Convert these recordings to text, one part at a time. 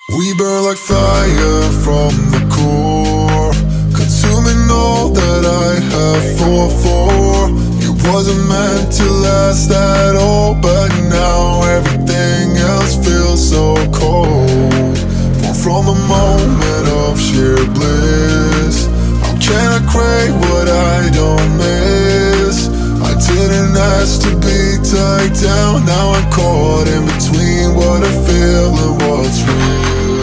We burn like fire from the core, consuming all that I have for. It wasn't meant to last at all, but now everything else feels so cold. Born from a moment of sheer bliss, how can I crave what I don't miss? I didn't ask to be tied down, now I'm caught in between what I feel and what's real.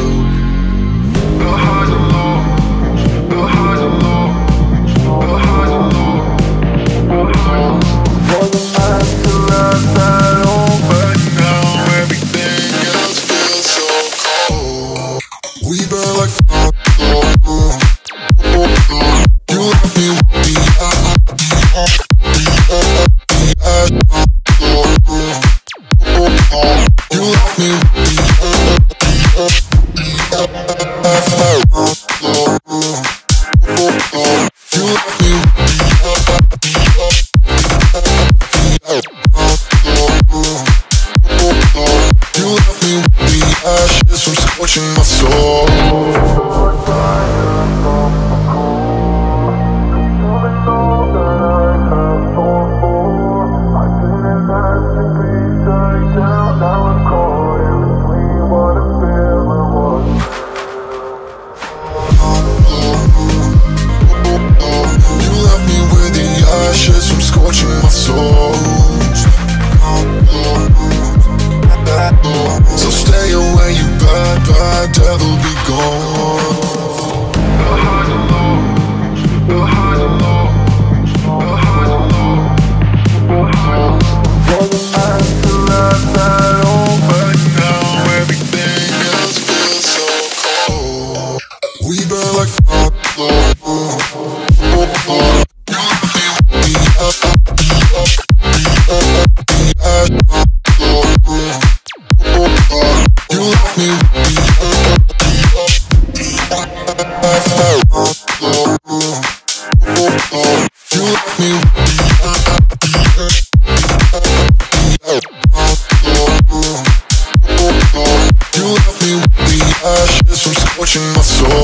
From scorching my soul. You left me with the ashes from scorching my soul. So stay away, you bad, bad devil, be gone. The highs and lows, the highs and lows, the highs and lows, the highs. Wasn't meant to last at all, but now everything else feels so cold. We burn like fire. You left me with the ashes from scorching my soul.